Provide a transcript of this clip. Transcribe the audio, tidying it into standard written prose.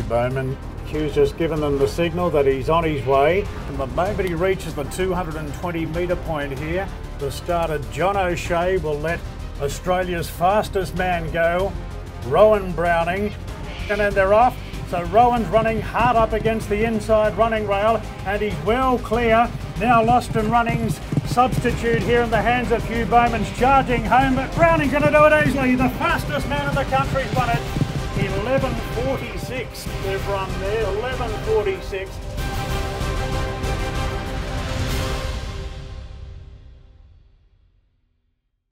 Bowman. Hugh's just given them the signal that he's on his way. And the moment he reaches the 220 metre point here, the starter John O'Shea will let Australia's fastest man go, Rohan Browning, and then they're off. So Rohan's running hard up against the inside running rail, and he's well clear. Now Lost and Running's substitute here in the hands of Hugh Bowman's charging home, but Browning's going to do it easily. The fastest man in the country's won it. 11.46 they've run there, 11.46.